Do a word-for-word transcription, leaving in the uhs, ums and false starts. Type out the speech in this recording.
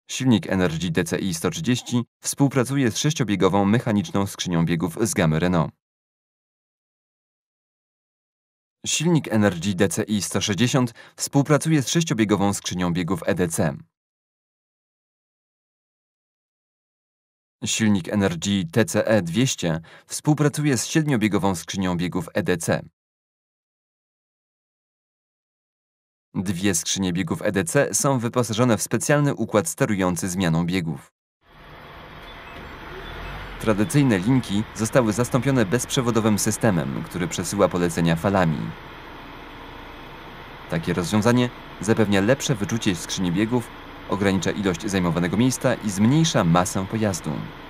Silnik Energy D C I sto trzydzieści współpracuje z sześciobiegową mechaniczną skrzynią biegów z gamy Renault. Silnik Energy D C I sto sześćdziesiąt współpracuje z sześciobiegową skrzynią biegów E D C. Silnik Energy T C E dwieście współpracuje z siedmiobiegową skrzynią biegów E D C. Dwie skrzynie biegów E D C są wyposażone w specjalny układ sterujący zmianą biegów. Tradycyjne linki zostały zastąpione bezprzewodowym systemem, który przesyła polecenia falami. Takie rozwiązanie zapewnia lepsze wyczucie skrzyni biegów, ogranicza ilość zajmowanego miejsca i zmniejsza masę pojazdu.